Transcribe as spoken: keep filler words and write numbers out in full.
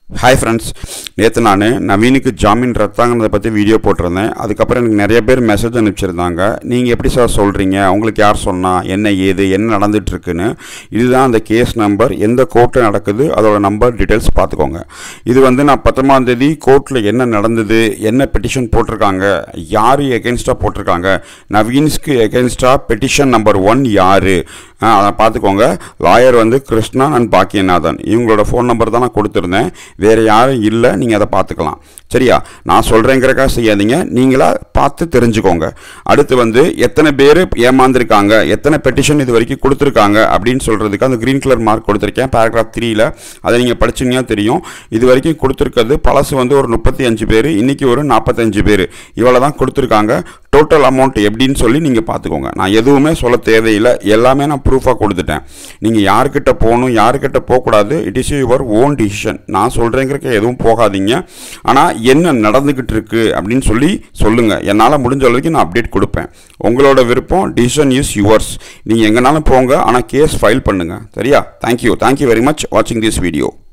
Hi friends, நேத்து நான் நவீனுக்கு ஜாமீன் ரத்தாங்கறத பத்தி வீடியோ போட்டுருந்தேன். அதுக்கு அப்புறம் எனக்கு நிறைய பேர் மெசேஜ் அனுப்பிச்சிருந்தாங்க. நீங்க எப்படி சார் சொல்றீங்க? உங்களுக்கு யார் சொன்னா? என்ன ஏது? என்ன நடந்துட்டு இருக்குன்னு. இதுதான் அந்த கேஸ் நம்பர், எந்த கோர்ட்ல நடக்குது, அதோட நம்பர் டீடைல்ஸ் பாத்துக்கோங்க. இது வந்து நான் பத்தொன்பதாம் தேதி கோர்ட்ல என்ன நடந்தது, என்ன பெட்டிஷன் போட்டுருக்காங்க, யாரு எகென்ஸ்டா போட்டுருக்காங்க, நவீன்ஸ்க்கு எகென்ஸ்டா பெட்டிஷன் நம்பர் ஒன் யாரு அதை பார்த்துக்கோங்க. லாயர் வந்து கிருஷ்ணா அண்ட் பாக்கியநாதன், இவங்களோட ஃபோன் நம்பர் தான் நான் கொடுத்துருந்தேன். வேறு யாரும் இல்லை, நீங்கள் அதை பார்த்துக்கலாம். சரியா? நான் சொல்கிறேங்கிறக்கா செய்யாதீங்க, நீங்களா பார்த்து தெரிஞ்சுக்கோங்க. அடுத்து வந்து எத்தனை பேர் ஏமாந்துருக்காங்க, எத்தனை பெட்டிஷன் இது வரைக்கும் கொடுத்துருக்காங்க அப்படின்னு சொல்கிறதுக்கு அந்த க்ரீன் கலர் மார்க் கொடுத்துருக்கேன் பேராகிராஃப் த்ரீயில். அதை நீங்கள் படிச்சிங்கன்னா தெரியும். இது வரைக்கும் கொடுத்துருக்கிறது பழசு வந்து ஒரு முப்பத்தி அஞ்சு பேர், இன்றைக்கி ஒரு நாற்பத்தஞ்சு பேர், இவ்வளோ தான் கொடுத்துருக்காங்க. டோட்டல் அமௌண்ட் எப்படின்னு சொல்லி நீங்கள் பார்த்துக்கோங்க. நான் எதுவுமே சொல்ல தேவையில்லை, எல்லாமே நான் ப்ரூஃபாக கொடுத்துட்டேன். நீங்கள் யார்கிட்ட போகணும், யார்கிட்ட போகக்கூடாது, it is your own decision. நான் சொல்கிறேங்கிறக்க எதுவும் போகாதீங்க. ஆனால் என்ன நடந்துக்கிட்டு இருக்கு அப்படின்னு சொல்லி சொல்லுங்கள். என்னால் முடிஞ்ச அளவுக்கு நான் அப்டேட் கொடுப்பேன். உங்களோட விருப்பம், டிசிஷன் இஸ் யுவர்ஸ். நீங்கள் எங்கேனாலும் போங்க, ஆனால் கேஸ் ஃபைல் பண்ணுங்கள். சரியா? தேங்க்யூ தேங்க்யூ வெரி மச் வாட்சிங் திஸ் வீடியோ.